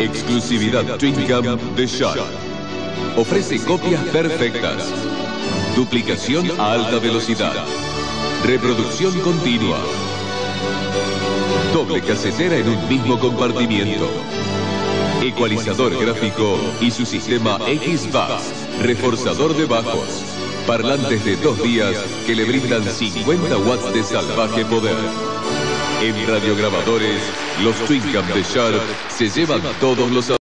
Exclusividad TwinCam de Sharp. Ofrece copias perfectas, duplicación a alta velocidad, reproducción continua, doble casetera en un mismo compartimiento, ecualizador gráfico y su sistema X-Bass, reforzador de bajos, parlantes de 2 días que le brindan 50 watts de salvaje poder. En radiograbadores, los TwinCam de Sharp se llevan todos los